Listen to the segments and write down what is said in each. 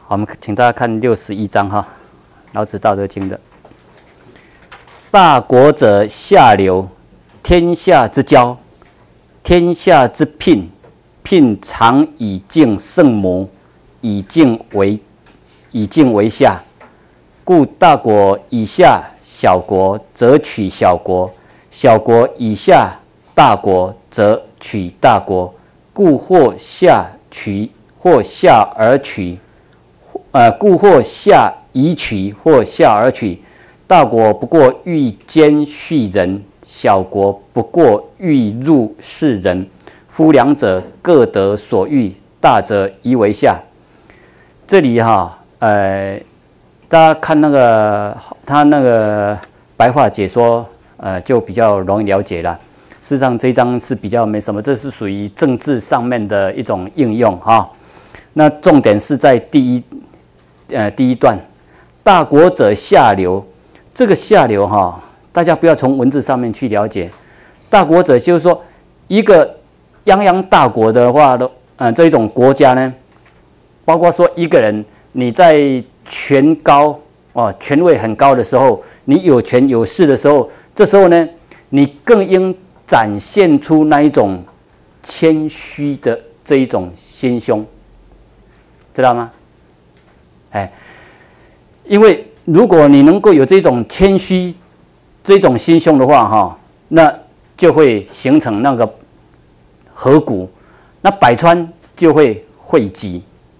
好，我们请大家看61章哈，老子《道德经》的。大国者下流，天下之交，天下之聘，聘常以敬圣母，以敬为下。故大国以下小国，则取小国；小国以下大国，则取大国。故或下取，或下而取。故或下以取，或下而取。大国不过欲兼畜人，小国不过欲入室人。夫两者各得所欲，大则宜为下。这里哈，大家看那个他那个白话解说，就比较容易了解了。事实上，这一章是比较没什么，这是属于政治上面的一种应用哈。那重点是在第一段，大国者下流。这个下流哈，大家不要从文字上面去了解。大国者就是说，一个泱泱大国的话的，这一种国家呢，包括说一个人你在权高权位很高的时候，你有权有势的时候，这时候呢，你更应展现出那一种谦虚的这一种心胸，知道吗？因为如果你能够有这种谦虚、这种心胸的话，哈，那就会形成那个河谷，那百川就会汇集。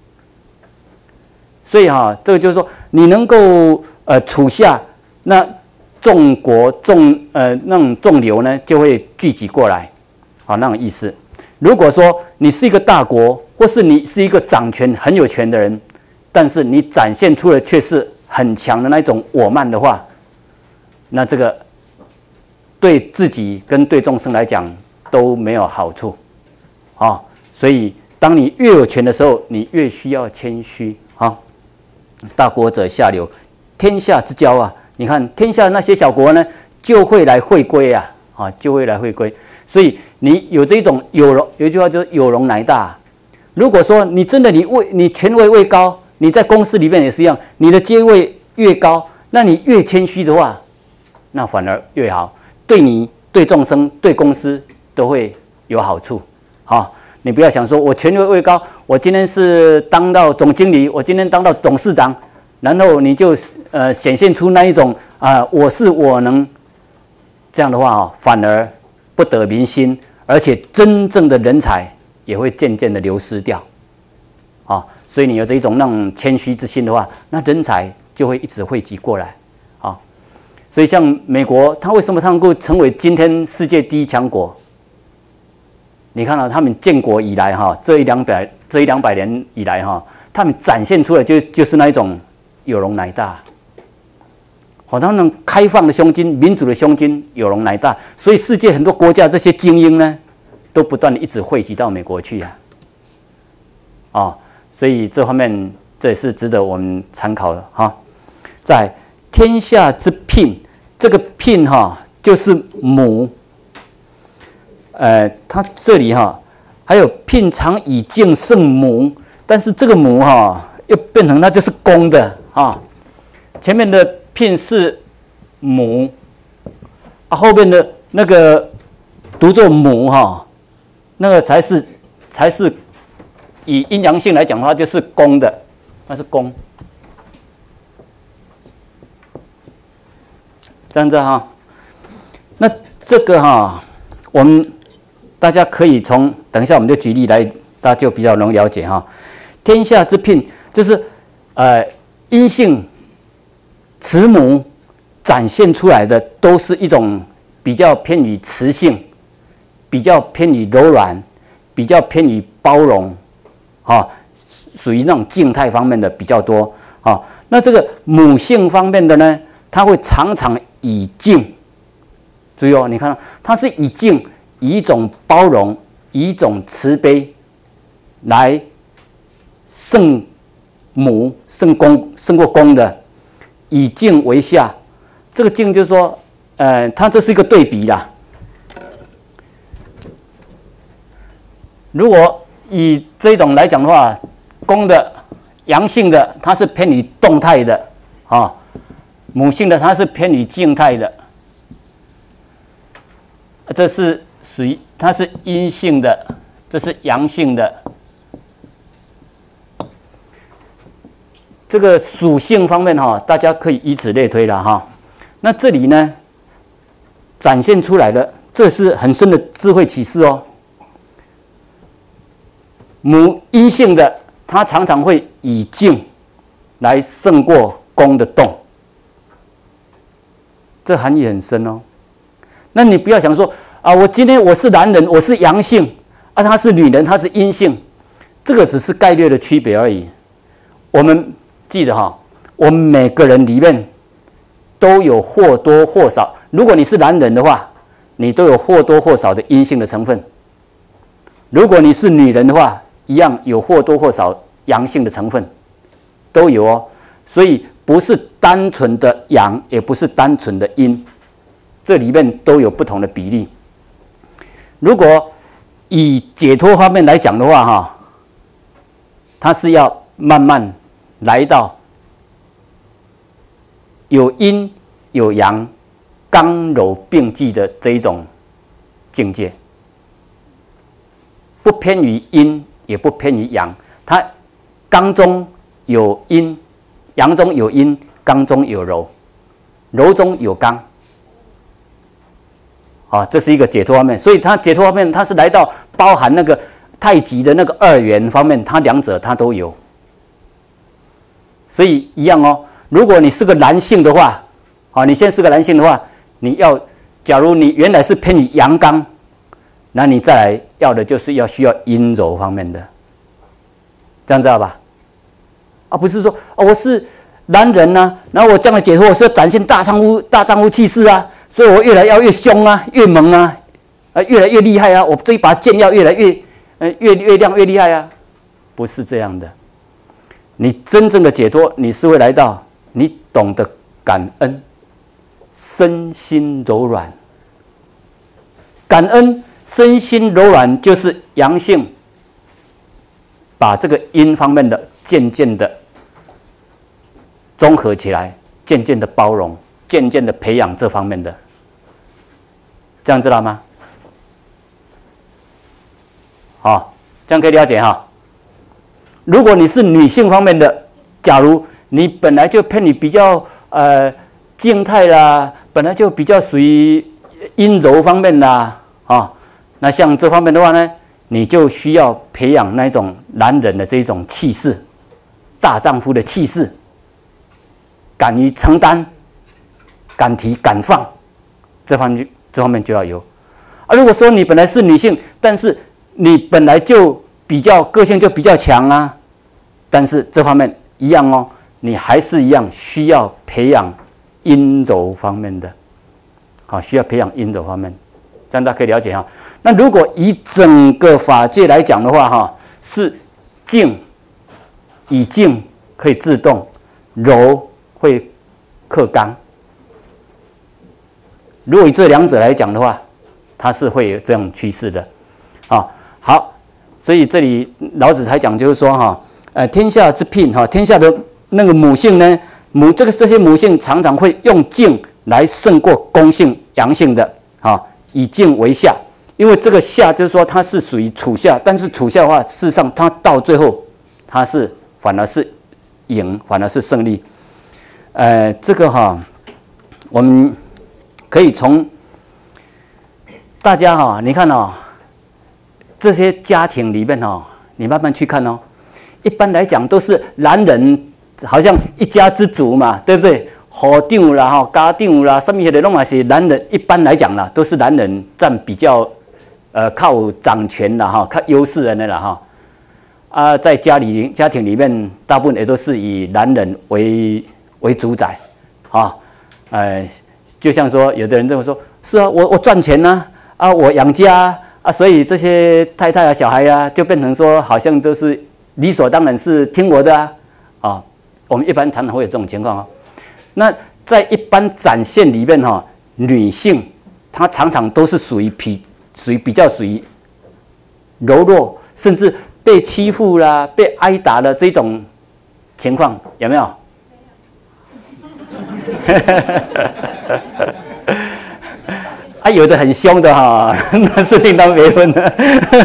所以哈，这个就是说，你能够处下，那众国那种众流呢，就会聚集过来，好那种意思。如果说你是一个大国，或是你是一个掌权很有权的人，但是你展现出的却是很强的那种我慢的话，那这个对自己跟对众生来讲都没有好处，所以当你越有权的时候，你越需要谦虚啊。大国者下流，天下之交啊！你看天下那些小国呢，就会来会归啊，就会来会归。所以你有这种有一句话就是有容乃大。如果说你真的你权位越高，你在公司里面也是一样，你的阶位越高，那你越谦虚的话，那反而越好，对你、对众生、对公司都会有好处。你不要想说我权位越高，我今天是当到总经理，我今天当到董事长，然后你就显现出那一种我是我能，这样的话反而不得民心，而且真正的人才也会渐渐的流失掉，所以你有这一种那种谦虚之心的话，那人才就会一直汇集过来，所以像美国，它为什么能够成为今天世界第一强国？你看到他们建国以来这一两百年以来他们展现出来就是那一种有容乃大，他们开放的胸襟、民主的胸襟有容乃大，所以世界很多国家这些精英呢，都不断的一直汇集到美国去所以这方面这也是值得我们参考的在天下之聘，这个聘就是母。它这里还有聘常以敬圣母，但是这个母又变成它就是公的前面的聘是母后面的那个读作母那个才是以阴阳性来讲的话就是公的，那是公，这样子那这个我们大家可以等一下我们就举例来，大家就比较容易了解天下之聘就是阴性慈母展现出来的都是一种比较偏于慈性，比较偏于柔软，比较偏于包容属于那种静态方面的比较多那这个母性方面的呢，它会常常以敬，注意你看它是以敬，以一种包容，以一种慈悲来胜母、胜公、胜过公的，以敬为下。这个敬就是说，它这是一个对比啦。如果以这种来讲的话，公的阳性的它是偏于动态的啊，母性的它是偏于静态的。这是属于它是阴性的，这是阳性的。这个属性方面哈，大家可以以此类推了哈。那这里呢，展现出来的，这是很深的智慧启示哦。母阴性的，它常常会以静来胜过攻的动，这含义很深哦。那你不要想说啊，我今天我是男人，我是阳性啊，他是女人，他是阴性，这个只是概率的区别而已。我们记得哈，我们每个人里面都有或多或少，如果你是男人的话，你都有或多或少的阴性的成分；如果你是女人的话，一样有或多或少阳性的成分，都有哦。所以不是单纯的阳，也不是单纯的阴。这里面都有不同的比例。如果以解脱方面来讲的话，哈，它是要慢慢来到有阴有阳、刚柔并济的这一种境界，不偏于阴，也不偏于阳。它刚中有阴，阳中有阴，刚中有柔，柔中有刚。啊，这是一个解脱方面，所以它解脱方面，它是来到包含那个太极的那个二元方面，它两者它都有。所以一样哦，如果你是个男性的话，啊，你现在是个男性的话，你要，假如你原来是偏于阳刚，那你再来要的就是需要阴柔方面的，这样知道吧？啊，不是说啊，我是男人呐、啊，然后我这样的解脱，我是要展现大丈夫气势啊。所以我越来越凶啊，越猛啊，越来越厉害啊！我这一把剑要越来越，越亮越厉害啊！不是这样的。你真正的解脱，你是会来到你懂得感恩，身心柔软。感恩身心柔软，就是阳性，把这个阴方面的渐渐的综合起来，渐渐的包容，渐渐的培养这方面的。这样知道吗？好，这样可以了解哈。如果你是女性方面的，假如你本来就偏你比较静态啦，本来就比较属于阴柔方面啦，啊，那像这方面的话呢，你就需要培养那种男人的这种气势，大丈夫的气势，敢于承担，敢提敢放，这方面就要有。啊，如果说你本来是女性，但是你本来就比较个性就比较强啊，但是这方面一样哦，你还是一样需要培养阴柔方面的，好，需要培养阴柔方面，这样大家可以了解哈。那如果以整个法界来讲的话，哈，是静，以静可以自动，柔会克刚。如果以这两者来讲的话，它是会有这种趋势的，啊，好，所以这里老子才讲，就是说哈，天下之聘哈，天下的那个母性呢，这些母性常常会用静来胜过攻性阳性的，啊，以静为下，因为这个下就是说它是属于处下，但是处下的话，事实上它到最后它是反而是赢，反而是胜利，这个哈，我们可以从大家哈，你看哦，这些家庭里面哦，你慢慢去看哦。一般来讲都是男人，好像一家之主嘛，对不对？户长啦、哈家长啦，什么的拢也是男人。一般来讲啦，都是男人占比较靠掌权啦哈，靠优势的啦哈。啊，在家庭里面，大部分也都是以男人为主宰啊，就像说，有的人这么说，是啊，我赚钱呢，啊，我养家啊，所以这些太太啊、小孩啊，就变成说，好像就是理所当然是听我的啊。我们一般常常会有这种情况啊。那在一般展现里面哈，女性她常常都是属于比较柔弱，甚至被欺负啦、被挨打的这种情况有没有？啊，有的很凶的哈，那是另当别论的。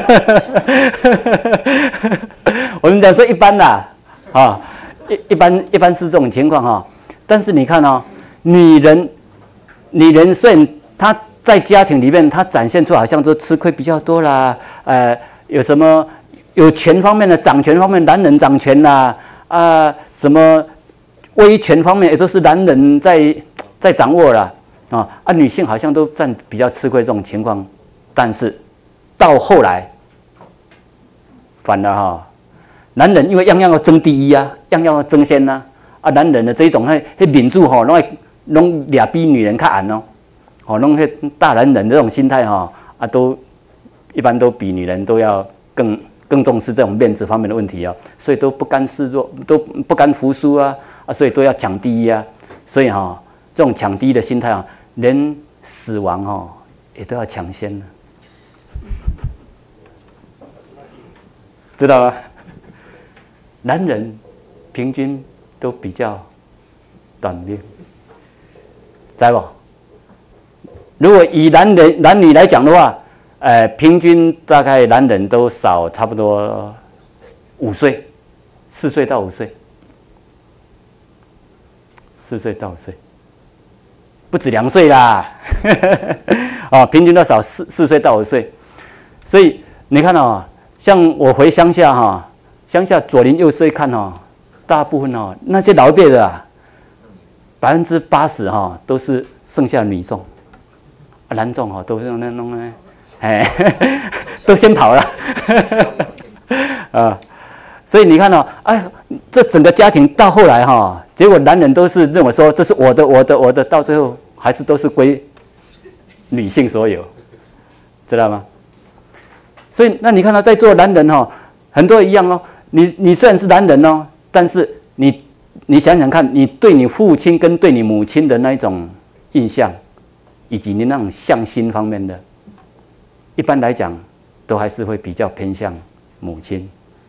我们讲说一般啦，啊，一般是这种情况哈。但是你看哦，女人虽然她在家庭里面，她展现出好像说吃亏比较多啦，有什么有权方面的掌权方面，男人掌权啦，什么威权方面也都是男人在掌握啦。女性好像都占比较吃亏这种情况，但是到后来，反而男人因为样样要争第一啊，样样要争先呐，男人的这一种那民主弄俩逼女人看哦，弄那大男人的这种心态都一般都比女人都要更重视这种面子方面的问题啊，所以都不甘示弱，都不甘服输啊，所以都要抢第一啊，所以这种抢第一的心态连死亡也都要抢先了，知道吗？男人平均都比较短命，知道不？如果以男女来讲的话，平均大概男人都少差不多5岁，4岁到5岁，4岁到5岁。不止2岁啦，平均都少4岁到5岁，所以你看像我回乡下乡下左邻右舍一看大部分那些老一辈的80%都是剩下女众，男众都是那种都先跑了所以你看这整个家庭到后来结果男人都是认为说这是我的，到最后还是都是归女性所有，知道吗？所以那你看在座的男人很多一样你虽然是男人但是你想想看，你对你父亲跟对你母亲的那一种印象，以及你那种向心方面的，一般来讲都还是会比较偏向母亲。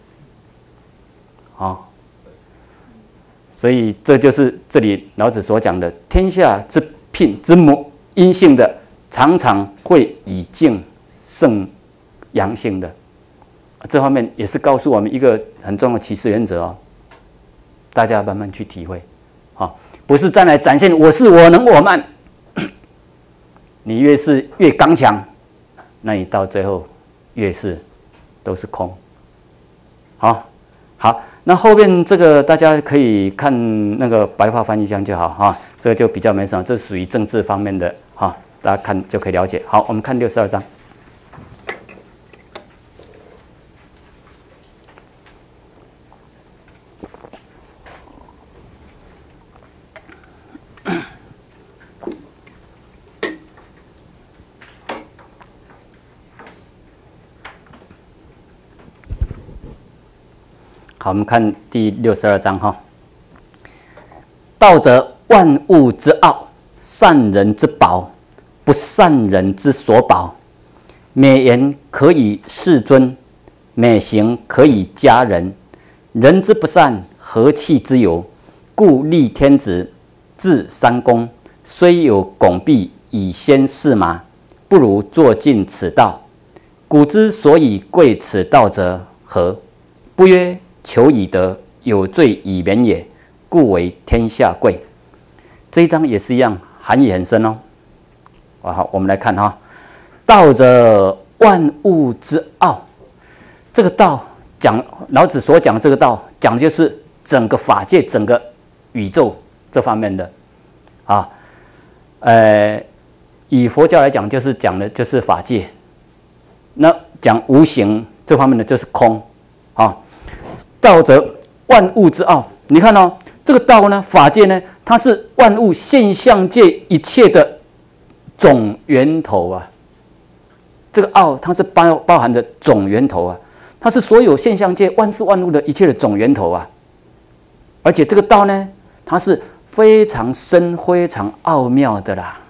所以这就是这里老子所讲的天下之聘之母，阴性的常常会以静胜阳性的，这方面也是告诉我们一个很重要的启示原则大家慢慢去体会不是站来展现我是我能我慢，你越刚强，那你到最后越是都是空。好，那后面这个大家可以看那个白话翻译箱就好这个就比较没什么，这属于政治方面的大家看就可以了解。好，我们看62章。好，我们看第62章道则万物之奥，善人之宝，不善人之所宝。美言可以世尊，美行可以佳人。人之不善，何气之有？故立天子，制三公，虽有拱璧以先驷马，不如坐尽此道。古之所以贵此道者何？不曰求以得，有罪以免也，故为天下贵。这一章也是一样，含义很深好，我们来看道者万物之奥。这个道讲老子所讲的这个道，讲的就是整个法界、整个宇宙这方面的以佛教来讲，就是讲的就是法界。那讲无形这方面的就是空道则万物之奥，你看这个道呢，法界呢，它是万物现象界一切的总源头这个奥，它是包含着总源头它是所有现象界万事万物的一切的总源头而且这个道呢，它是非常深、非常奥妙的啦。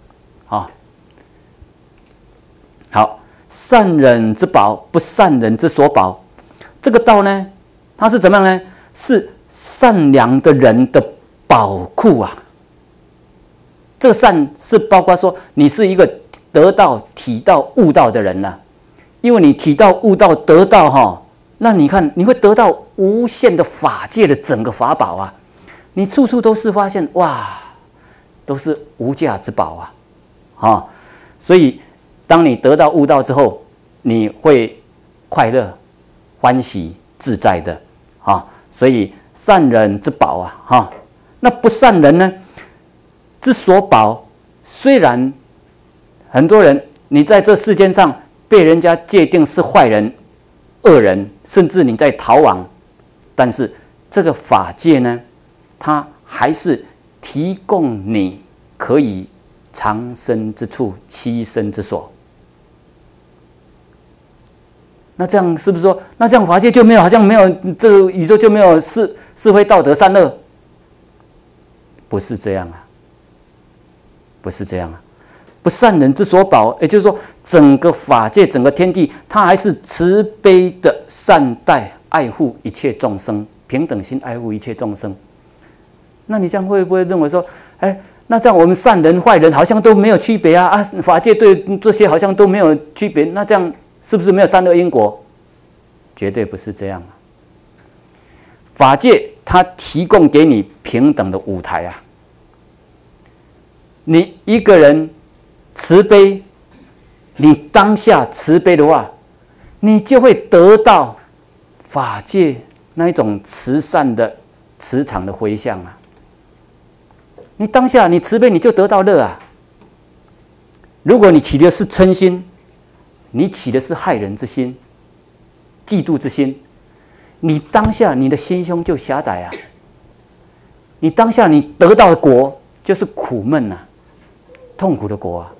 好，善人之宝，不善人之所宝。这个道呢，它是怎么样呢？是善良的人的宝库啊。这个善是包括说你是一个得到、体到、悟到的人呐、因为你体到、悟到、得到哈，那你看你会得到无限的法界的整个法宝啊，你处处都是发现哇，都是无价之宝啊，所以当你得到悟到之后，你会快乐、欢喜、自在的啊，所以善人之宝啊，那不善人呢之所宝，虽然很多人你在这世间上被人家界定是坏人、恶人，甚至你在逃亡，但是这个法界呢，它还是提供你可以藏身之处、栖身之所。那这样是不是说，那这样法界就没有，好像没有这个宇宙就没有是非道德善恶？不是这样啊，不是这样啊。不善人之所宝，也就是说，整个法界、整个天地，它还是慈悲的善待、爱护一切众生，平等心爱护一切众生。那你这样会不会认为说，那这样我们善人、坏人好像都没有区别啊？法界对这些好像都没有区别，那这样是不是没有善恶因果？绝对不是这样啊！法界它提供给你平等的舞台啊！你一个人慈悲，你当下慈悲的话，你就会得到法界那一种慈善的磁场的回向啊！你当下你慈悲，你就得到乐啊！如果你起的是嗔心，你起的是害人之心、嫉妒之心，你当下你的心胸就狭窄啊！你当下你得到的果就是苦闷啊，痛苦的果啊！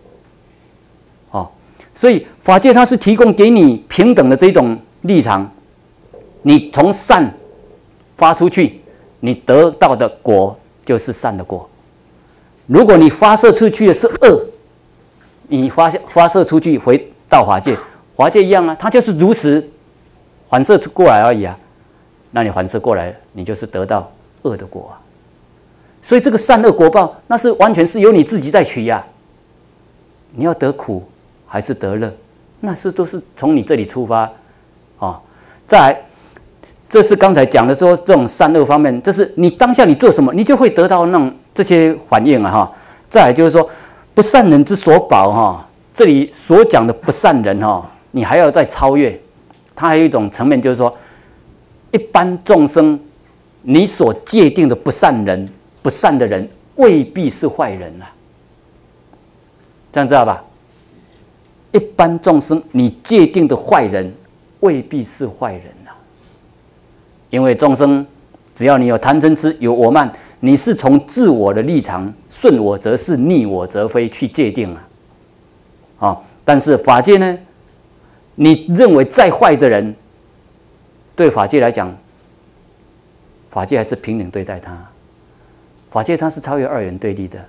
所以法界它是提供给你平等的这种立场，你从善发出去，你得到的果就是善的果。如果你发射出去的是恶，你发射出去回到法界，法界一样啊，它就是如实反射过来而已啊。那你反射过来，你就是得到恶的果啊。所以这个善恶果报，那是完全是由你自己在取呀。你要得苦还是得乐，那是都是从你这里出发啊。再来，这是刚才讲的说这种善恶方面，这是你当下你做什么，你就会得到那种这些反应啊哈。再来就是说，不善人之所宝哈，这里所讲的不善人哈，你还要再超越。它还有一种层面，就是说，一般众生你所界定的不善人、不善的人，未必是坏人啊。这样知道吧？一般众生你界定的坏人，未必是坏人啊。因为众生只要你有贪嗔痴、有我慢，你是从自我的立场，顺我则是，逆我则非去界定啊。但是法界呢，你认为再坏的人，对法界来讲，法界还是平等对待他。法界它是超越二元对立的，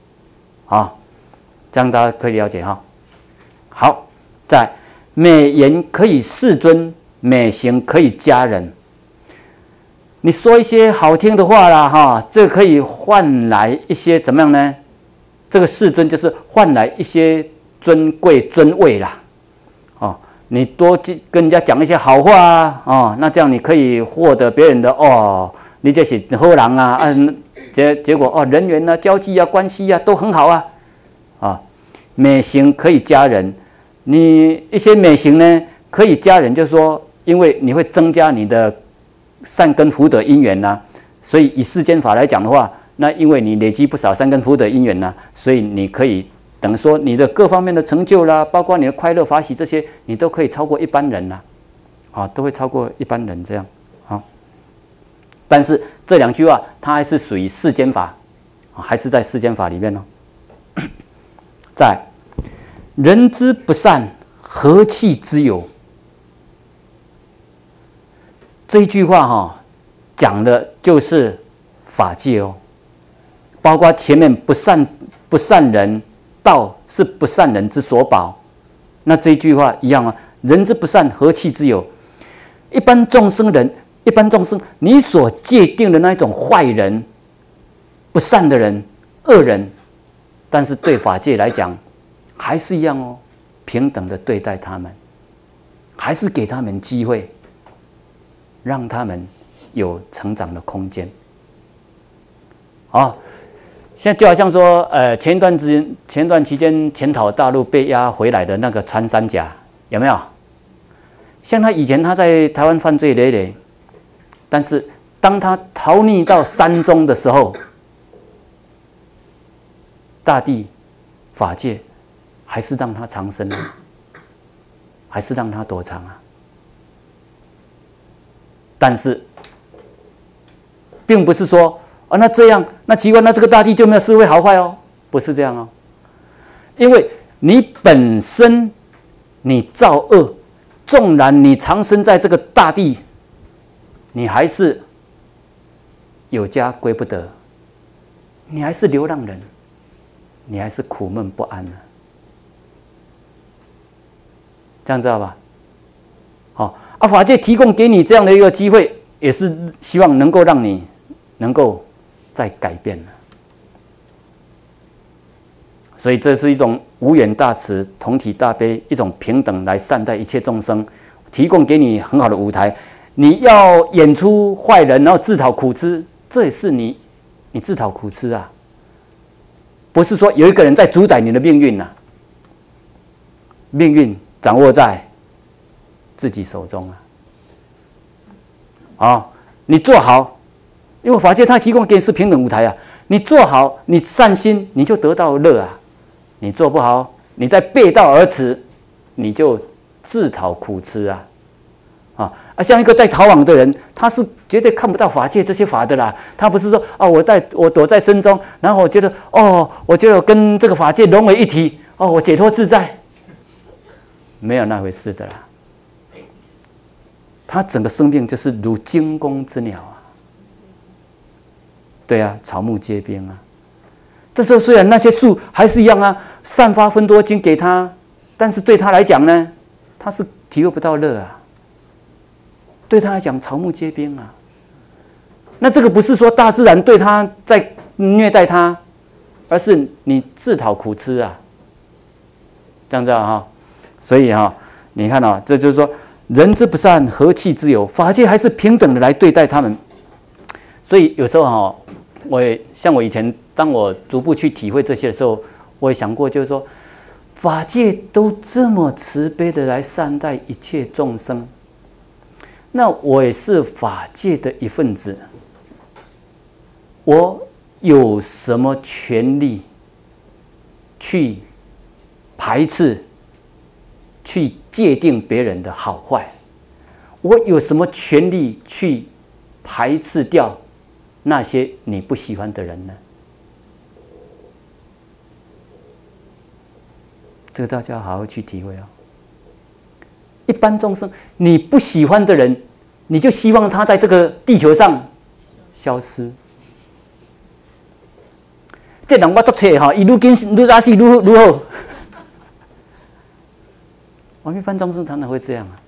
这样大家可以了解哈。好，在美言可以世尊，美行可以佳人。你说一些好听的话啦，哈，这可以换来一些怎么样呢？这个世尊就是换来一些尊贵尊位啦，你多跟人家讲一些好话啊，那这样你可以获得别人的你这是好人啊，结果人缘啊、交际啊、关系啊都很好啊，美行可以佳人。你一些美行呢，可以佳人，就是说，因为你会增加你的善根福德因缘呐，所以以世间法来讲的话，那因为你累积不少善根福德因缘呐，所以你可以等于说你的各方面的成就啦，包括你的快乐法喜这些，你都可以超过一般人啦，都会超过一般人这样但是这两句话，它还是属于世间法，还是在世间法里面哦。在人之不善，何气之有？这一句话讲的就是法界哦，包括前面不善人，道是不善人之所宝。那这一句话一样啊，人之不善，何气之有？一般众生人一般众生，你所界定的那一种坏人、不善的人、恶人，但是对法界来讲，还是一样哦，平等的对待他们，还是给他们机会，让他们有成长的空间。现在就好像说，前段期间潜逃大陆被押回来的那个穿山甲，有没有？像他以前他在台湾犯罪累累，但是当他逃匿到山中的时候，大地、法界还是让他长生啊，还是让他躲藏啊。但是，并不是说那这样那奇怪，那这个大地就没有是非好坏哦，不是这样哦。因为你本身你造恶，纵然你长生在这个大地，你还是有家归不得，你还是流浪人，你还是苦闷不安呢。这样知道吧？好，法界提供给你这样的一个机会，也是希望能够让你能够再改变了。所以这是一种无远大慈、同体大悲，一种平等来善待一切众生，提供给你很好的舞台。你要演出坏人，然后自讨苦吃，这也是你自讨苦吃啊！不是说有一个人在主宰你的命运啊，命运掌握在自己手中啊！你做好，因为法界它提供给你是平等舞台啊，你做好，你善心，你就得到乐啊。你做不好，你在背道而驰，你就自讨苦吃啊！像一个在逃亡的人，他是绝对看不到法界这些法的啦。他不是说我躲在深中，然后我觉得我跟这个法界融为一体，我解脱自在，没有那回事的啦。他整个生命就是如惊弓之鸟啊！对啊，草木皆兵啊！这时候虽然那些树还是一样啊，散发芬多精给他，但是对他来讲呢，他是体会不到乐啊。对他来讲，草木皆兵啊。那这个不是说大自然对他在虐待他，而是你自讨苦吃啊。这样子啊，所以你看啊，这就是说，人之不善，何气之有？法界还是平等的来对待他们。所以有时候我以前当我逐步去体会这些的时候，我也想过，就是说，法界都这么慈悲的来善待一切众生，那我也是法界的一份子，我有什么权利去排斥、去界定别人的好坏？我有什么权利去排斥掉那些你不喜欢的人呢？这个大家好好去体会哦。一般众生，你不喜欢的人，你就希望他在这个地球上消失。这人我作册哈，伊愈紧愈早死愈好。我们一般众生常常会这样啊，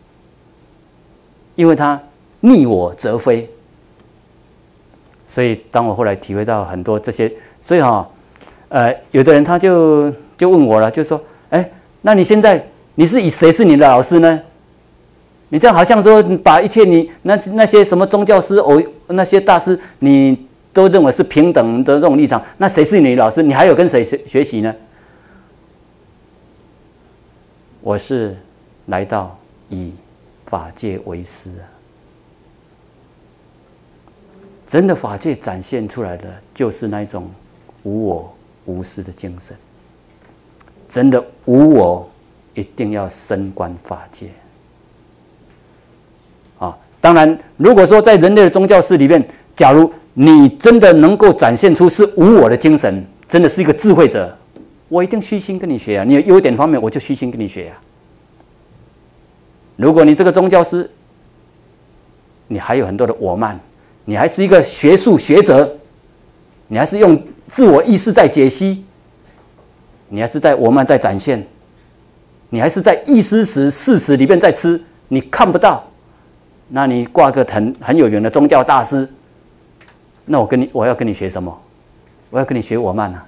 因为他逆我则非。所以当我后来体会到很多这些，所以有的人他就问我了，就说：“那你现在你是以谁是你的老师呢？你这样好像说把一切你那些什么宗教师那些大师，你都认为是平等的这种立场，那谁是你的老师？你还有跟谁学习呢？”我是来到以法界为师啊！真的法界展现出来的就是那一种无我无私的精神。真的无我，一定要深观法界啊！当然，如果说在人类的宗教史里面，假如你真的能够展现出是无我的精神，真的是一个智慧者，我一定虚心跟你学啊！你有优点方面，我就虚心跟你学啊！如果你这个宗教师，你还有很多的我慢，你还是一个学术学者，你还是用自我意识在解析，你还是在我慢在展现，你还是在意识史、事实里面在吃，你看不到， 那你挂个很有名的宗教大师，那我要跟你学什么？我要跟你学我慢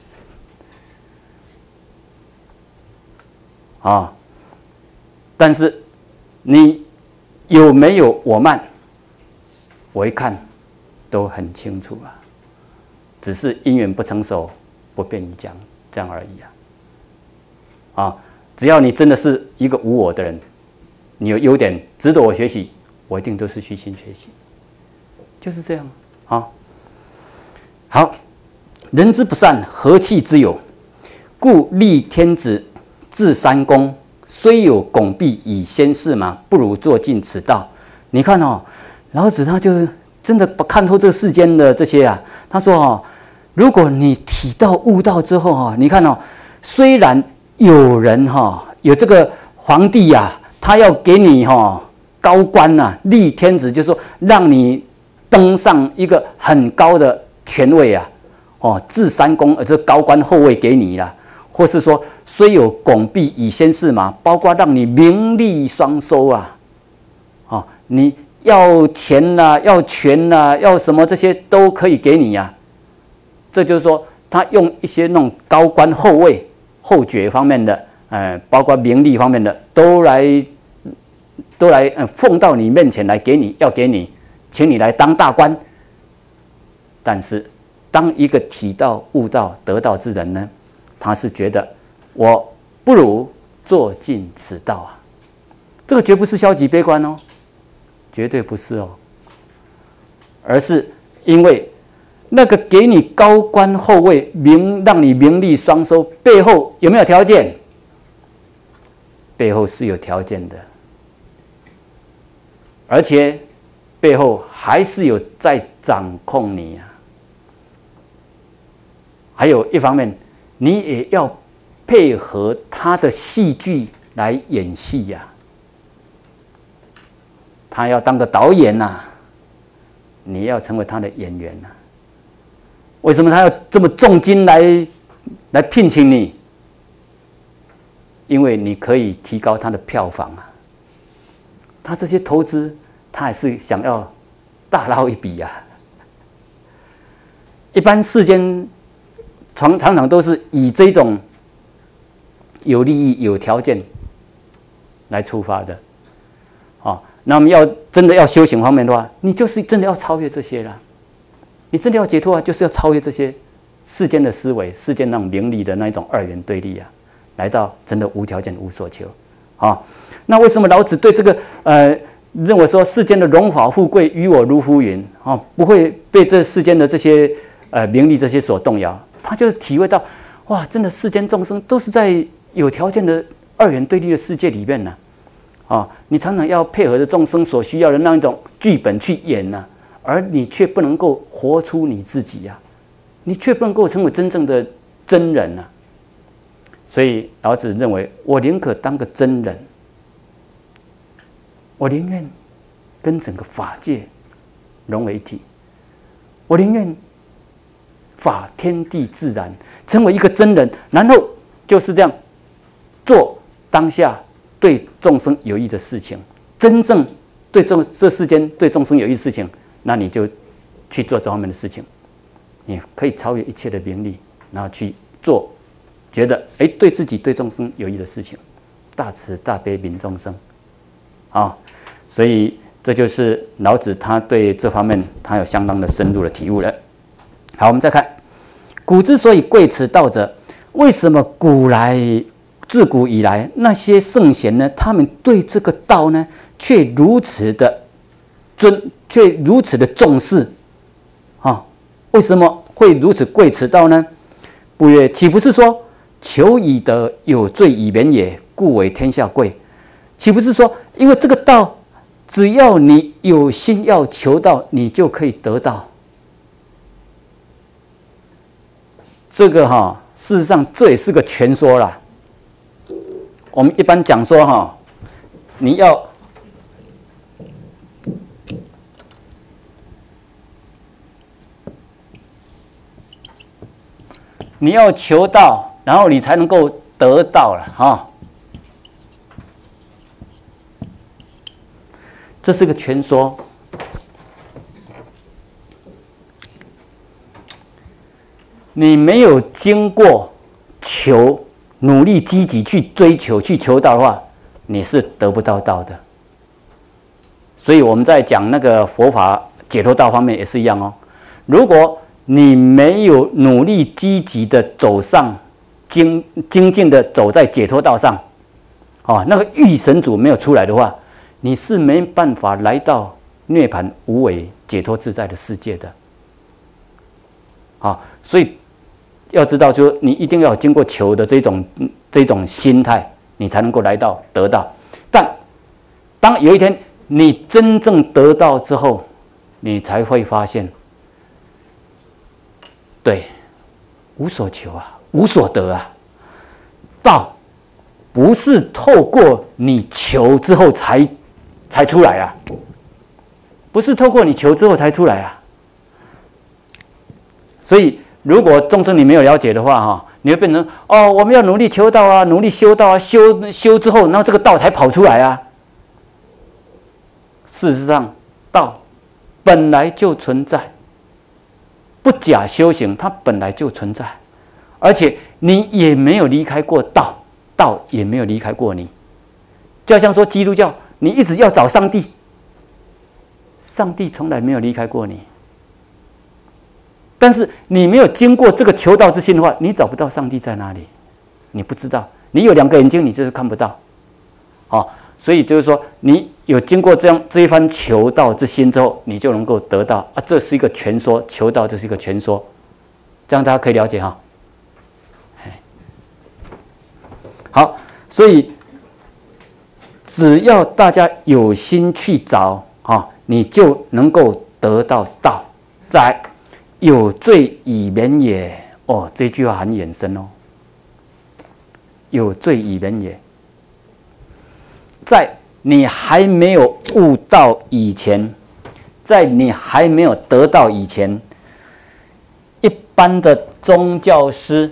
啊！但是你有没有我慢？我一看都很清楚啊，只是因缘不成熟，不便于讲，这样而已啊！只要你真的是一个无我的人，你有优点值得我学习，我一定都是虚心学习，就是这样啊。好，人之不善，何气之有？故立天子制三公，虽有拱璧以先世嘛，不如坐尽此道。你看哦，老子他就真的看透这世间的这些啊。他说哦，如果你体道悟道之后啊，你看哦，虽然有人有这个皇帝他要给你高官立天子，就是说让你登上一个很高的权位制三公，这高官厚位给你啦，或是说虽有拱璧以先世嘛，包括让你名利双收你要钱啦，要权啦，要什么这些都可以给你呀。这就是说，他用一些那种高官厚位、厚爵方面的，包括名利方面的，都来奉到你面前来给你，要给你，请你来当大官。但是，当一个体道、悟道、得道之人呢，他是觉得我不如坐尽此道啊。这个绝不是消极悲观哦，绝对不是哦，而是因为那个给你高官厚位、让你名利双收，背后有没有条件？背后是有条件的，而且背后还是有在掌控你啊。还有一方面，你也要配合他的戏剧来演戏呀。他要当个导演你要成为他的演员为什么他要这么重金来聘请你？因为你可以提高他的票房他这些投资，他还是想要大捞一笔一般世间常常都是以这种有利益、有条件来出发的那我们真的要修行方面的话，你就是真的要超越这些啦。你真的要解脱就是要超越这些世间的思维、世间那种名利的那种二元对立来到真的无条件、无所求那为什么老子对这个认为说世间的荣华富贵与我如浮云不会被这世间的这些名利这些所动摇？他就是体会到哇，真的世间众生都是在有条件的二元对立的世界里面你常常要配合着众生所需要的那一种剧本去演而你却不能够活出你自己你却不能够成为真正的真人所以老子认为，我宁可当个真人，我宁愿跟整个法界融为一体，我宁愿法天地自然成为一个真人，然后就是这样做当下对众生有益的事情，真正对这世间对众生有益的事情，那你就去做这方面的事情，你可以超越一切的名利，然后去做觉得对自己对众生有益的事情，大慈大悲悯众生所以这就是老子他对这方面他有相当的深入的体悟了。好，我们再看古之所以贵此道者，为什么自古以来那些圣贤呢，他们对这个道呢却如此的重视为什么会如此贵此道呢？不曰，岂不是说求以得，有罪以免也，故为天下贵？岂不是说因为这个道只要你有心要求道，你就可以得到？这个事实上这也是个全说啦。我们一般讲说你要求道，然后你才能够得到了这是个全说。你没有经过求、努力、积极去追求、去求道的话，你是得不到道的。所以我们在讲那个佛法解脱道方面也是一样哦。如果你没有努力、积极的走上精进的走在解脱道上，那个欲神主没有出来的话，你是没办法来到涅槃无为、解脱自在的世界的。所以要知道，就是你一定要有经过求的这种心态，你才能够来到得到。但当有一天你真正得到之后，你才会发现，对，无所求啊，无所得啊。道不是透过你求之后才出来啊，不是透过你求之后才出来啊。所以，如果众生你没有了解的话，你会变成我们要努力求道啊，努力修道啊，修之后，然后这个道才跑出来啊。事实上，道本来就存在，不假修行，它本来就存在，而且你也没有离开过道，道也没有离开过你。就好像说基督教，你一直要找上帝，上帝从来没有离开过你。但是你没有经过这个求道之心的话，你找不到上帝在哪里，你不知道。你有2个眼睛，你就是看不到。所以就是说，你有经过这一番求道之心之后，你就能够得到啊。这是一个全说，求道这是一个全说，这样大家可以了解哈。好，所以只要大家有心去找你就能够得到道。再来，有罪以免也。这句话很衍生哦。有罪以免也，在你还没有悟道以前，在你还没有得到以前，一般的宗教师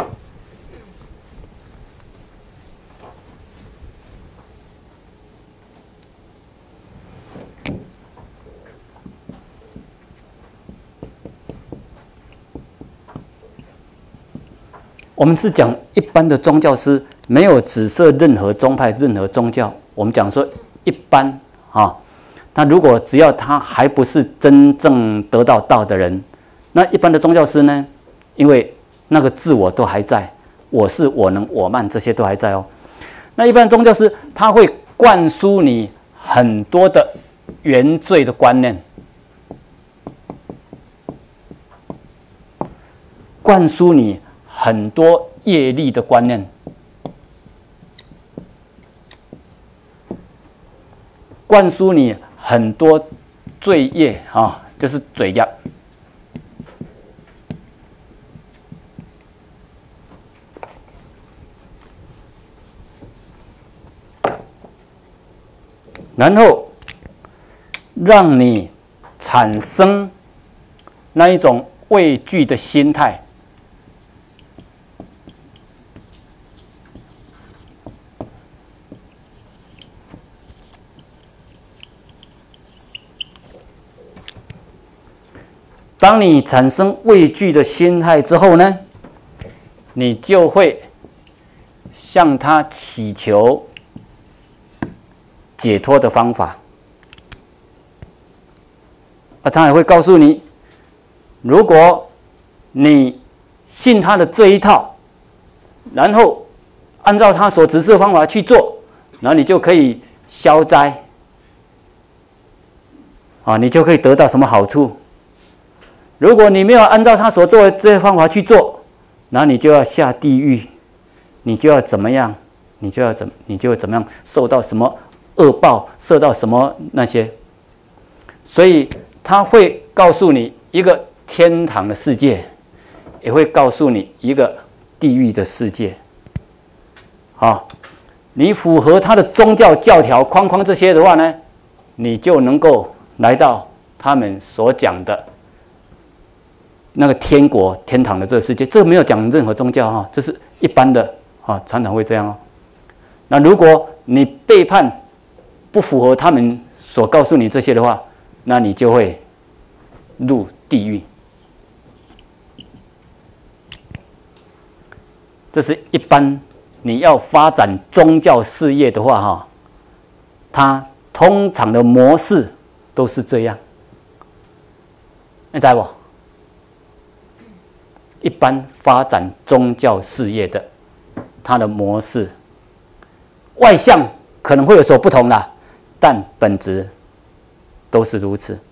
我们是讲一般的宗教师，没有指涉任何宗派、任何宗教。我们讲说一般那如果只要他还不是真正得到道的人，那一般的宗教师呢，因为那个自我都还在，我是我能我慢这些都还在哦。那一般宗教师他会灌输你很多的原罪的观念，灌输你很多业力的观念，灌输你很多罪业就是罪业。然后让你产生那一种畏惧的心态。当你产生畏惧的心态之后呢，你就会向他祈求解脱的方法，他也会告诉你，如果你信他的这一套，然后按照他所指示的方法去做，然后你就可以消灾，你就可以得到什么好处。如果你没有按照他所做的这些方法去做，然后你就要下地狱，你就要怎么样？你就会怎么样？受到什么恶报，受到什么那些？所以他会告诉你一个天堂的世界，也会告诉你一个地狱的世界。你符合他的宗教教条框框这些的话呢，你就能够来到他们所讲的那个天国、天堂的这个世界。这个没有讲任何宗教这是一般的常常会这样那如果你背叛，不符合他们所告诉你这些的话，那你就会入地狱。这是一般你要发展宗教事业的话，哈，它通常的模式都是这样。你知不？一般发展宗教事业的，它的模式，外向可能会有所不同啦，但本质都是如此。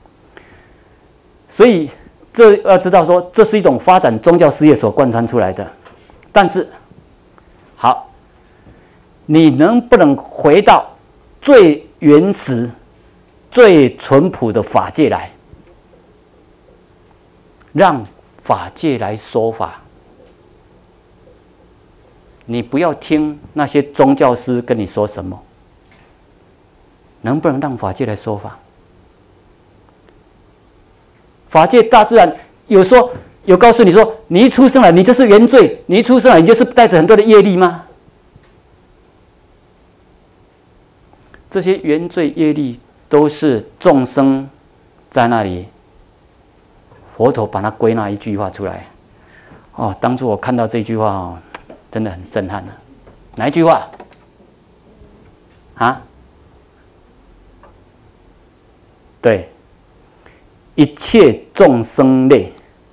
所以这要知道说，这是一种发展宗教事业所贯穿出来的。但是，好，你能不能回到最原始、最淳朴的法界来，让法界来说法？你不要听那些宗教师跟你说什么，能不能让法界来说法？法界大自然有说。有告诉你说，你一出生来，你就是原罪；你一出生来，你就是带着很多的业力吗？这些原罪业力都是众生在那里，佛陀把它归纳一句话出来。哦，当初我看到这句话哦，真的很震撼啊！哪一句话？啊？对，一切众生类。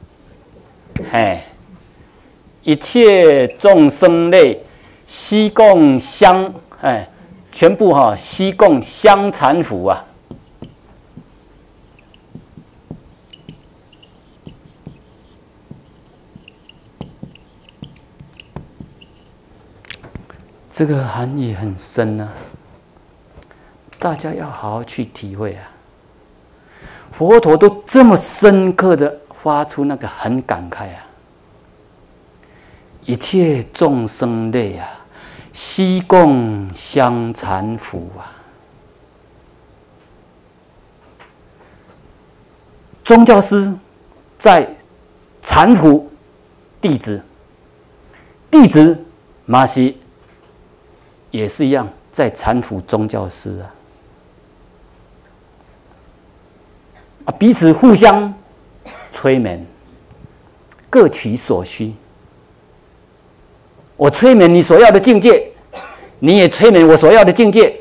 一切众生类，悉共相全部悉共相缠缚啊！这个含义很深啊，大家要好好去体会啊。佛陀都这么深刻的发出那个很感慨啊！一切众生类啊，悉共相缠缚啊！宗教师在缠缚弟子，弟子马西也是一样在缠缚宗教师啊！彼此互相催眠，各取所需。我催眠你所要的境界，你也催眠我所要的境界，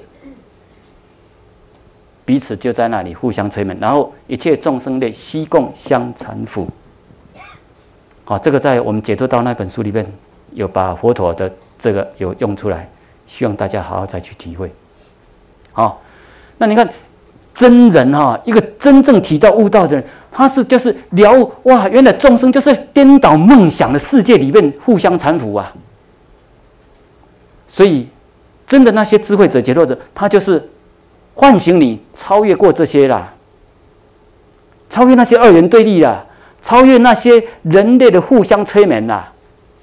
彼此就在那里互相催眠，然后一切众生类悉共相缠缚。好，这个在我们解脱道那本书里面有把佛陀的这个有用出来，希望大家好好再去体会。好，那你看真人一个真正体到悟道的人，他是就是了悟哇，原来众生就是颠倒梦想的世界里面互相缠缚啊。所以，真的那些智慧者、解脱者，他就是唤醒你，超越过这些啦，超越那些二元对立啦，超越那些人类的互相催眠啦。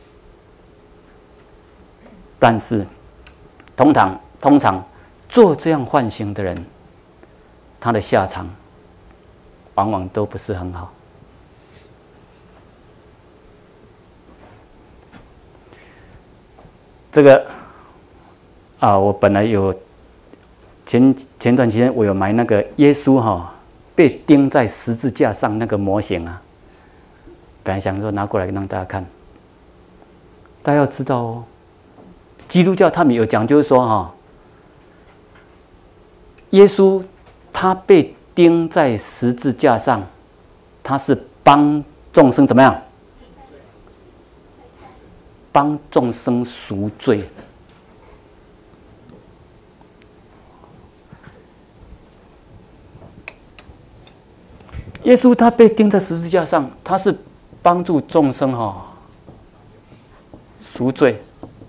但是，通常做这样唤醒的人，他的下场往往都不是很好。这个我本来有前段期间我有买那个耶稣被钉在十字架上那个模型啊，本来想说拿过来让大家看。大家要知道哦，基督教他们有讲，就是说耶稣他被钉在十字架上，他是帮众生怎么样？帮众生赎罪。耶稣他被钉在十字架上，他是帮助众生赎罪。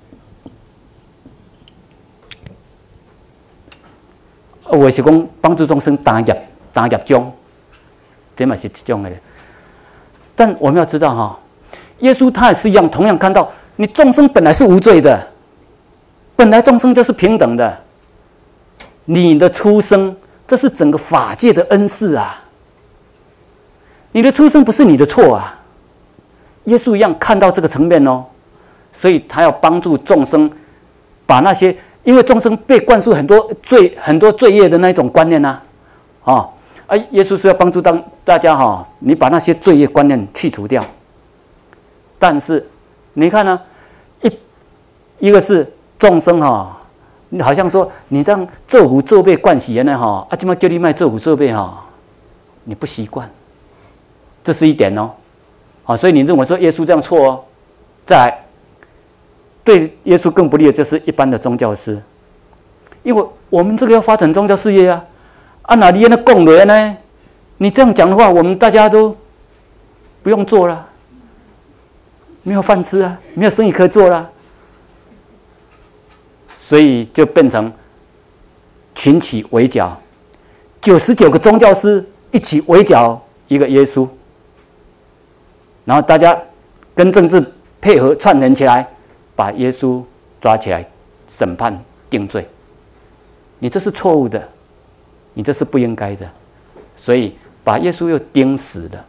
我是讲帮助众生打业中，这嘛是一种的。但我们要知道耶稣他也是一样，同样看到你众生本来是无罪的，本来众生就是平等的。你的出生，这是整个法界的恩赐啊！你的出生不是你的错啊！耶稣一样看到这个层面哦，所以他要帮助众生，把那些因为众生被灌输很多罪业的那种观念呐，耶稣是要帮助大家你把那些罪业观念去除掉。但是你看呢，一个是众生你好像说你这样做虎做背惯习呢今嘛叫你卖做虎做背你不习惯，这是一点所以你认为说耶稣这样错再来，对耶稣更不利的就是一般的宗教师，因为我们这个要发展宗教事业哪里那供人呢？你这样讲的话，我们大家都不用做了，没有饭吃没有生意可以做了，所以就变成群起围剿，99个宗教师一起围剿一个耶稣，然后大家跟政治配合串联起来，把耶稣抓起来审判定罪。你这是错误的，你这是不应该的，所以把耶稣又钉死了。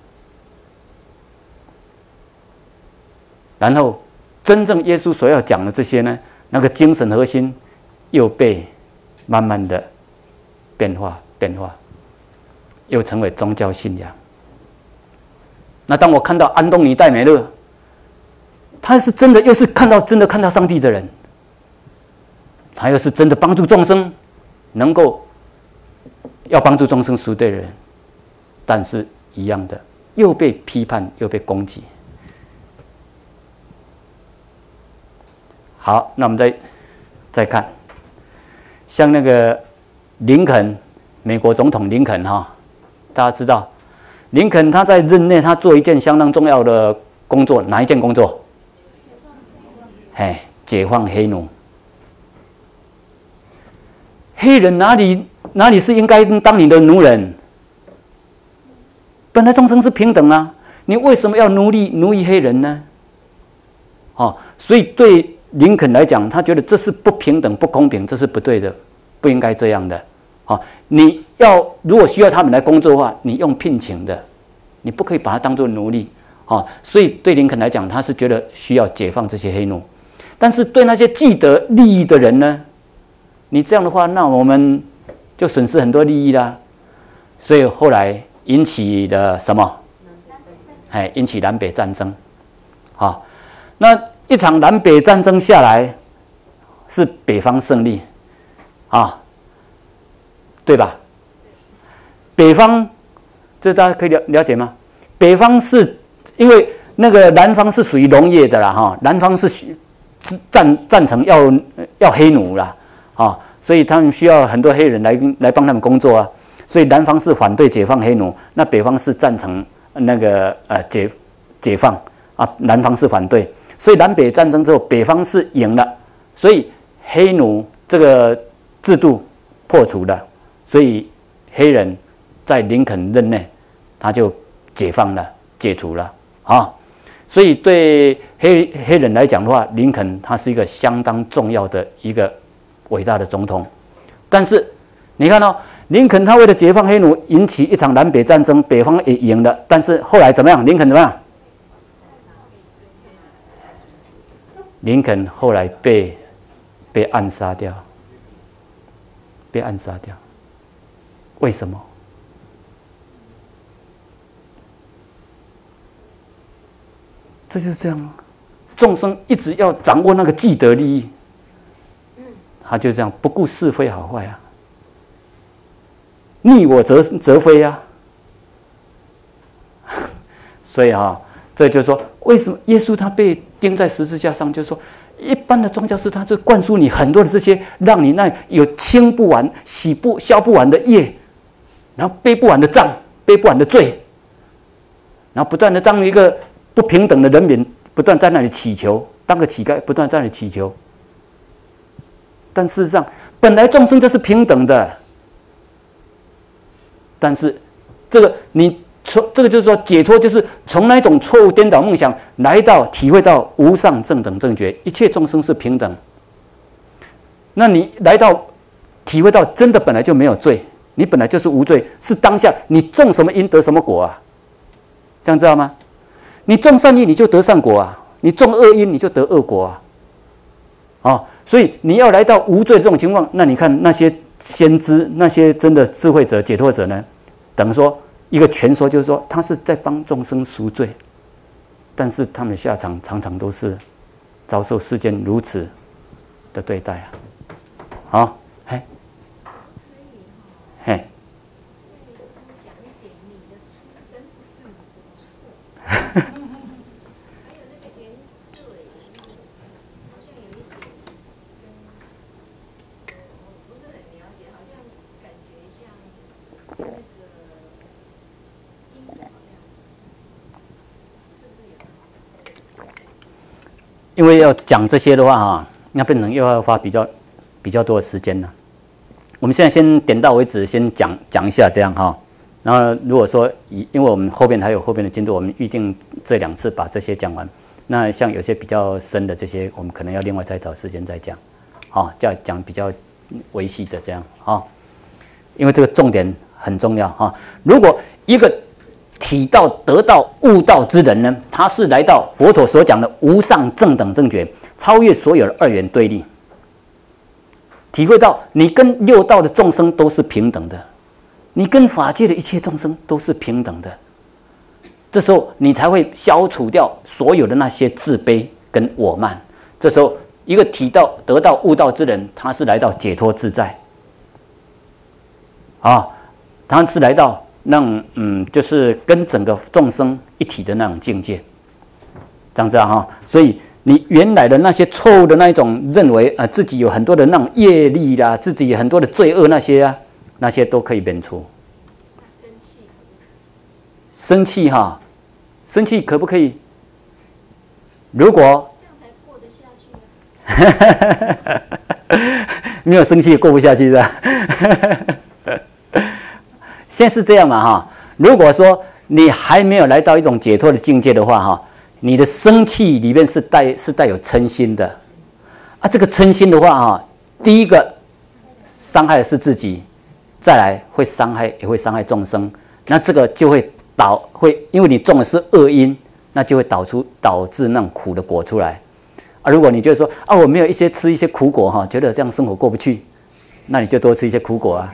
然后真正耶稣所要讲的这些呢，那个精神核心又被慢慢的变化，又成为宗教信仰。那当我看到安东尼戴美勒，他是真的又是看到上帝的人，他又是真的帮助众生，能够要帮助众生赎罪的人，但是一样的又被批判又被攻击。好，那我们再看，像那个林肯，美国总统林肯大家知道，林肯他在任内他做一件相当重要的工作，哪一件工作？解放黑奴。黑人哪里是应该当你的奴人？本来众生是平等啊，你为什么要奴役黑人呢？所以对林肯来讲，他觉得这是不平等、不公平，这是不对的，不应该这样的。你如果需要他们来工作的话，你用聘请的，你不可以把他当作奴隶。所以对林肯来讲，他是觉得需要解放这些黑奴。但是对那些既得利益的人呢，你这样的话，那我们就损失很多利益啦。所以后来引起了什么？引起南北战争。那一场南北战争下来，是北方胜利，对吧？北方，这大家可以了解吗？北方是因为那个南方是属于农业的啦，南方是赞成要黑奴啦，所以他们需要很多黑人来帮他们工作啊。所以南方是反对解放黑奴，那北方是赞成那个解放南方是反对。所以南北战争之后，北方是赢了，所以黑奴这个制度破除了，所以黑人在林肯任内他就解放了、解除了所以对黑人来讲的话，林肯他是一个相当重要的一个伟大的总统。但是你看林肯他为了解放黑奴，引起一场南北战争，北方也赢了，但是后来怎么样？林肯怎么样？林肯后来被暗杀掉，为什么？这就是这样众生一直要掌握那个既得利益，他就这样不顾是非好坏逆我则非所以这就是说，为什么耶稣他被钉在十字架上？就是说，一般的宗教师他就灌输你很多的这些，让你那有清不完、消不完的业，然后背不完的账、背不完的罪，然后不断的当一个不平等的人民，不断在那里祈求，当个乞丐，不断在那里祈求。但事实上，本来众生就是平等的，但是这个就是说，解脱就是从那种错误颠倒梦想来到体会到无上正等正觉，一切众生是平等。那你来到体会到真的本来就没有罪，你本来就是无罪，是当下你种什么因得什么果这样知道吗？你种善因你就得善果你种恶因你就得恶果所以你要来到无罪的这种情况，那你看那些先知、那些真的智慧者、解脱者呢？等于说一个全说，就是说他是在帮众生赎罪，但是他们的下场常常都是遭受世间如此的对待啊！好，嘿，嘿。因为要讲这些的话哈，那变成又要花比较多的时间了。我们现在先点到为止，先讲一下这样哈。然后如果说因为我们后边还有后边的进度，我们预定这2次把这些讲完。那像有些比较深的这些，我们可能要另外再找时间再讲，好，讲比较维系的这样哈。因为这个重点很重要哈。如果一个体道得道悟道之人呢，他是来到佛陀所讲的无上正等正觉，超越所有的2元对立，体会到你跟六道的众生都是平等的，你跟法界的一切众生都是平等的。这时候你才会消除掉所有的那些自卑跟我慢。这时候一个体道得道悟道之人，他是来到解脱自在啊，他是来到那种就是跟整个众生一体的那种境界，这样子哈。所以你原来的那些错误的那一种认为自己有很多的那种业力啦，自己有很多的罪恶那些啊，那些都可以免除。生气哈，生气可不可以？如果这样才过得下去没有生气过不下去是吧？现在是这样嘛哈？如果说你还没有来到一种解脱的境界的话哈，你的生气里面是带有嗔心的啊。这个嗔心的话哈，第一个伤害的是自己，再来会伤害也会伤害众生。那这个就会因为你种的是恶因，那就会导致那种苦的果出来啊。如果你觉得说我没有吃一些苦果哈，觉得这样生活过不去，那你就多吃一些苦果啊。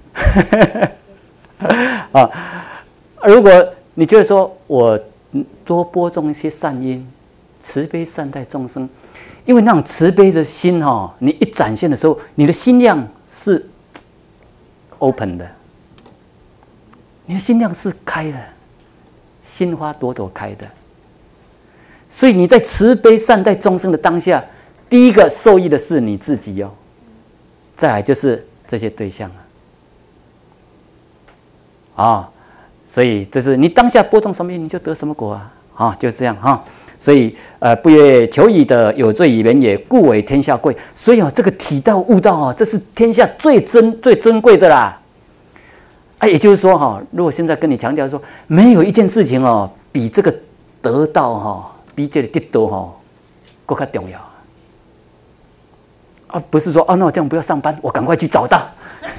如果你觉得说我多播种一些善因，慈悲善待众生，因为那种慈悲的心哈，你一展现的时候，你的心量是 open 的，你的心量是开的，心花朵朵开的。所以你在慈悲善待众生的当下，第一个受益的是你自己哦，再来就是这些对象所以这是你当下播种什么因，你就得什么果就是这样所以不曰求矣的有罪以免也，故为天下贵。所以这个体道悟道这是天下最珍贵的啦。也就是说如果现在跟你强调说，没有一件事情比这个得道比这个得道更加重要不是说那我这样不要上班，我赶快去找到。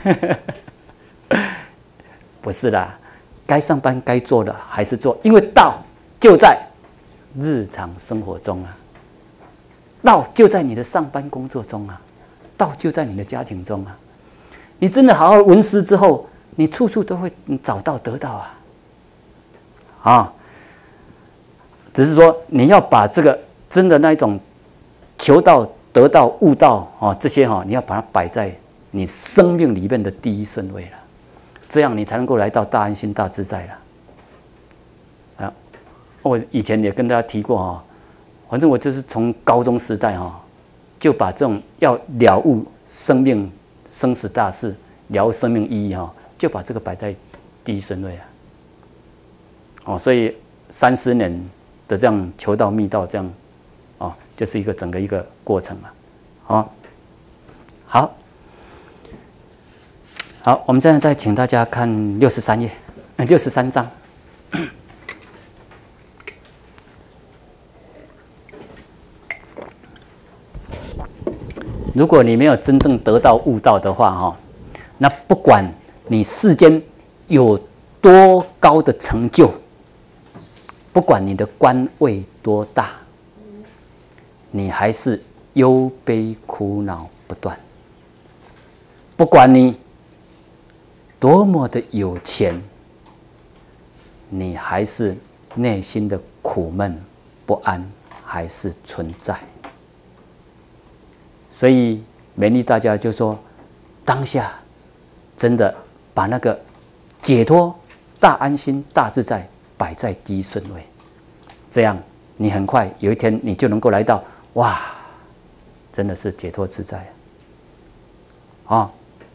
不是啦，该上班该做的还是做，因为道就在日常生活中道就在你的上班工作中道就在你的家庭中你真的好好闻思之后，你处处都会找到得到只是说你要把这个真的那一种求道、得道、悟道这些你要把它摆在你生命里面的第一顺位了。这样你才能够来到大安心、大自在了。我以前也跟大家提过反正我就是从高中时代就把这种要了悟生命生死大事、了悟生命意义就把这个摆在第一顺位所以30年的这样求道密道，这样就是整个一个过程好，我们现在再请大家看63页，63章。如果你没有真正得到悟道的话那不管你世间有多高的成就，不管你的官位多大，你还是忧悲苦恼不断。不管你多么的有钱，你还是内心的苦闷不安还是存在。所以勉励大家就说，当下真的把那个解脱、大安心、大自在摆在第一顺位，这样你很快有一天你就能够来到，哇，真的是解脱自在啊！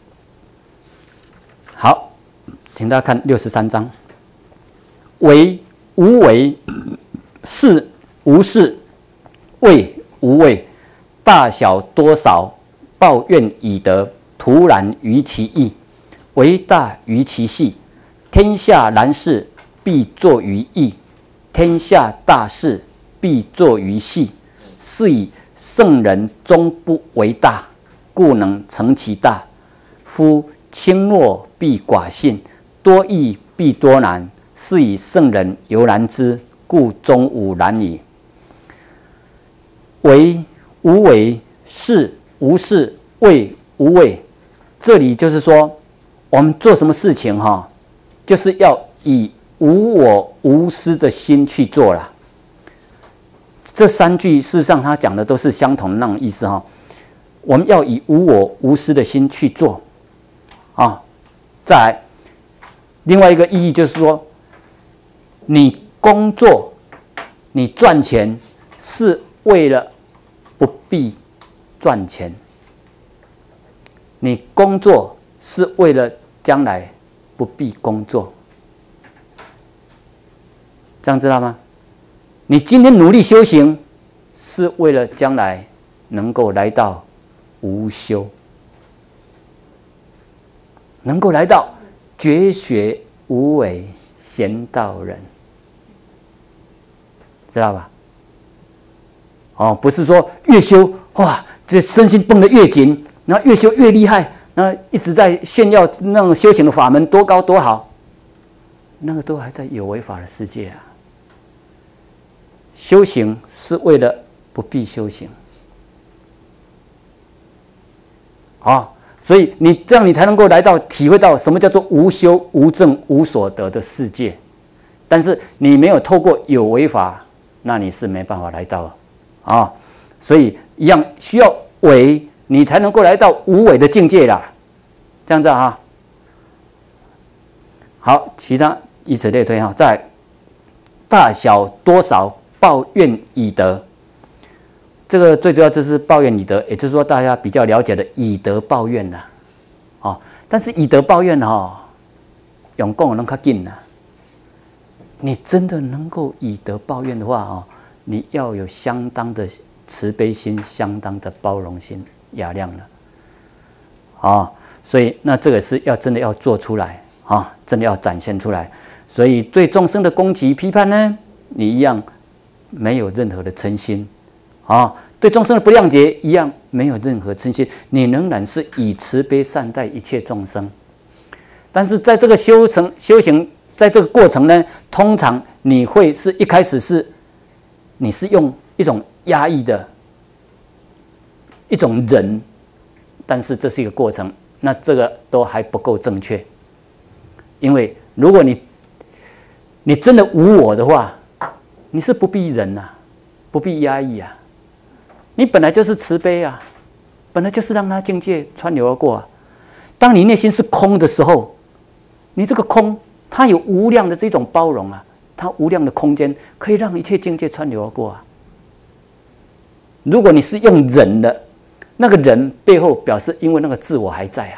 好，请大家看63章，为无为，事无事，为无畏，大小多少，抱怨以德，徒然于其意，为大于其细。天下难事，必作于易；天下大事，必作于细。是以圣人终不为大，故能成其大。夫轻诺必寡信，多易必多难。是以圣人犹难之，故终无难矣。为无为，事无事，为无畏。这里就是说，我们做什么事情就是要以无我无私的心去做了。这3句事实上他讲的都是相同的那种意思我们要以无我无私的心去做再来，另外一个意义就是说，你工作，你赚钱是为了不必赚钱，你工作是为了将来不必工作，这样知道吗？你今天努力修行，是为了将来能够来到无修，能够来到绝学无为贤道人，知道吧？不是说越修哇，这身心绷得越紧，然后越修越厉害，然后一直在炫耀那种修行的法门多高多好，那个都还在有为法的世界啊。修行是为了不必修行所以这样你才能够来到体会到什么叫做无修无证无所得的世界。但是你没有透过有为法，那你是没办法来到所以一样需要为，你才能够来到无为的境界啦。这样子好，其他以此类推在大小多少，抱怨以德。这个最主要就是抱怨以德，也就是说大家比较了解的以德报怨但是以德报怨用讲能较紧你真的能够以德报怨的话你要有相当的慈悲心，相当的包容心、雅量了所以那这个是要真的要做出来真的要展现出来。所以对众生的攻击批判呢，你一样没有任何的嗔心对众生的不谅解一样没有任何嗔心，你仍然是以慈悲善待一切众生。但是在这个修行，在这个过程呢，通常你会是一开始你是用一种压抑的一种忍，但是这是一个过程，那这个都还不够正确。因为如果你真的无我的话，你是不必忍不必压抑你本来就是慈悲本来就是让它境界川流而过当你内心是空的时候，你这个空它有无量的这种包容它无量的空间可以让一切境界川流而过如果你是用忍的，那个忍背后表示因为那个自我还在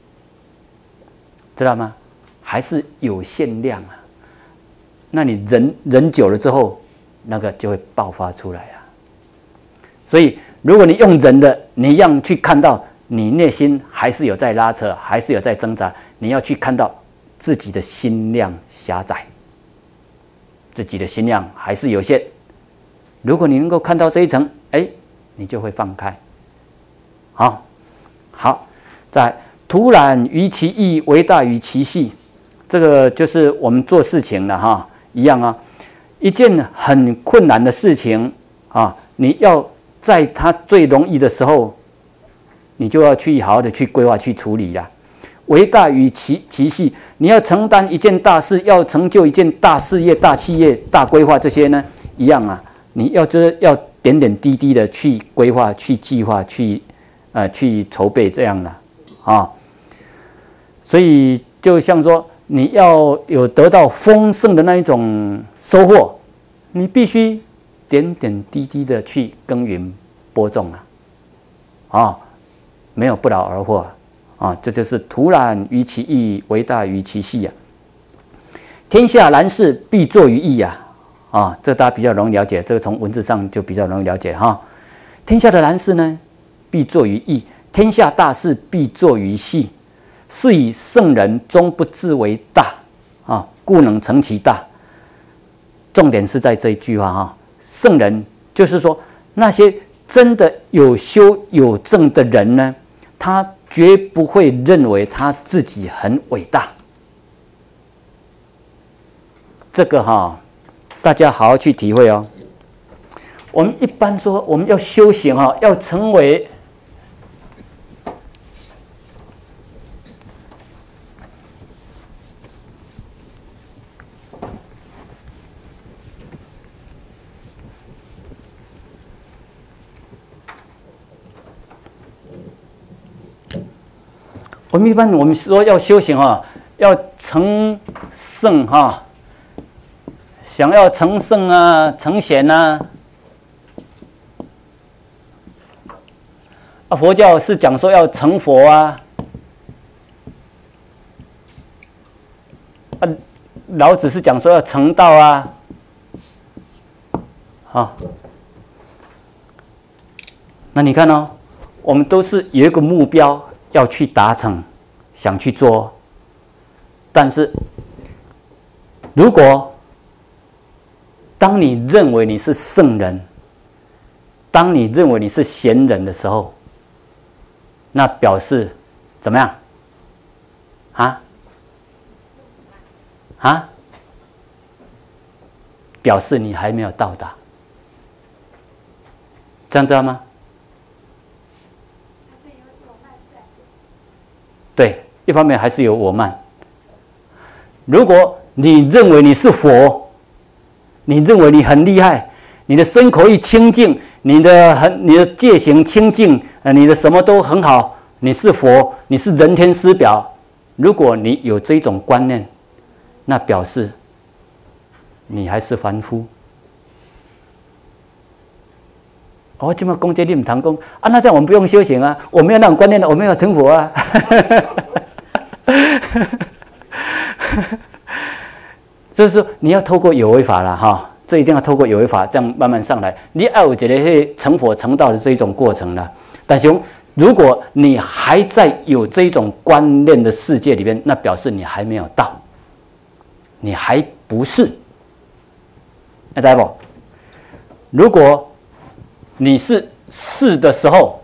知道吗？还是有限量那你忍久了之后，那个就会爆发出来所以如果你用忍的，你一样去看到你内心还是有在拉扯，还是有在挣扎，你要去看到自己的心量狭窄，自己的心量还是有限。如果你能够看到这一层，你就会放开。好，在徒然于其意，为大于其细。这个就是我们做事情了一样一件很困难的事情你要在它最容易的时候，你就要去好好的去规划、去处理啦。为大于其细，你要承担一件大事，要成就一件大事业、大企业、大规划，这些呢一样啊，你要点点滴滴的去规划、去计划、去筹备这样的啊。所以就像说，你要有得到丰盛的那一种收获，你必须点点滴滴的去耕耘播种没有不劳而获这就是土壤于其义，为大于其细啊。天下难事必作于易这大家比较容易了解，这个从文字上就比较容易了解天下的难事呢，必作于易；天下大事必作于细。是以圣人终不自为大故能成其大。重点是在这一句话圣人就是说那些真的有修有正的人呢，他绝不会认为他自己很伟大。这个大家好好去体会哦。我们一般说我们要修行要成为我们说要修行要成圣想要成圣成贤佛教是讲说要成佛老子是讲说要成道那你看我们都是有一个目标要去达成，想去做，但是如果当你认为你是圣人，当你认为你是贤人的时候，那表示怎么样表示你还没有到达，这样知道吗？对，一方面还是有我慢。如果你认为你是佛，你认为你很厉害，你的身口意清净，你的戒行清净，你的什么都很好，你是佛，你是人天师表。如果你有这种观念，那表示你还是凡夫。这么讲这你不谈讲那这样我们不用修行我没有那种观念我没有成佛就是说你要透过有为法了这一定要透过有为法，这样慢慢上来。你要有这个成佛成道的这一种过程了。但是如果你还在有这一种观念的世界里面，那表示你还没有到，你还不是。知道不？如果你是的时候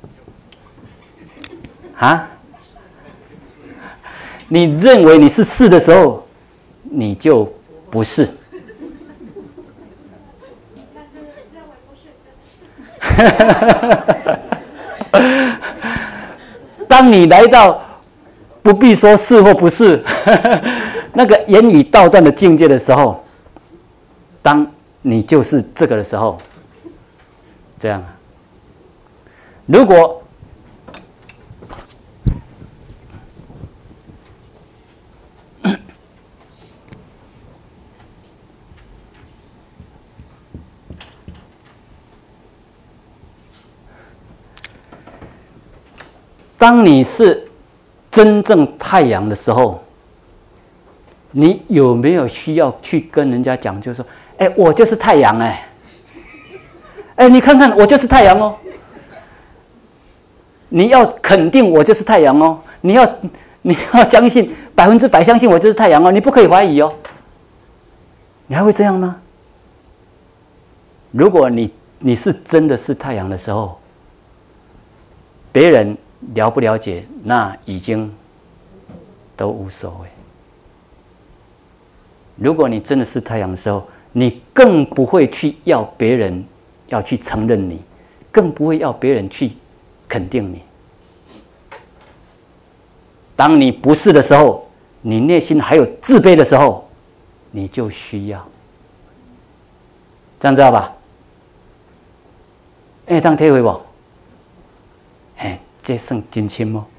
你认为你是的时候，你就不是。当你来到不必说是或不是那个言语道断的境界的时候，当你就是这个的时候，这样如果当你是真正太阳的时候，你有没有需要去跟人家讲，就是说，我就是太阳你看看我就是太阳你要肯定我就是太阳你要相信100%相信我就是太阳你不可以怀疑你还会这样吗？如果你是真的是太阳的时候，别人了不了解，那已经都无所谓。如果你真的是太阳的时候，你更不会去要别人要去承认你， 更不会要别人去肯定你。当你不是的时候，你内心还有自卑的时候，你就需要。这样知道吧？这样体会不？这算真心吗？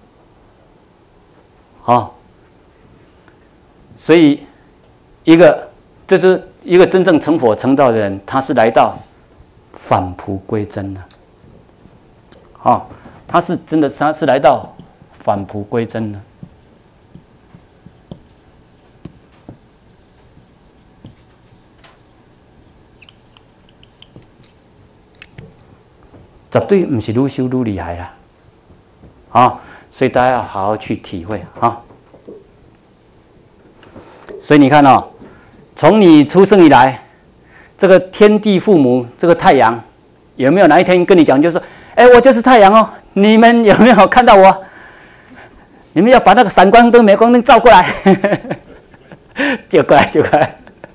所以这是一个真正成佛成道的人，他是来到返璞归真了。他是真的，他是来到返璞归真了。绝对不是愈修愈厉害啦，所以大家要好好去体会所以你看从你出生以来，这个天地父母，这个太阳，有没有哪一天跟你讲，就是说，我就是太阳哦，你们有没有看到我？你们要把那个闪光灯、镁光灯照过来，就过来。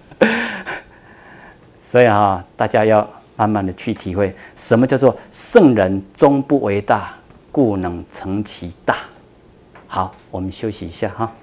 所以大家要慢慢的去体会，什么叫做圣人终不为大，故能成其大。好，我们休息一下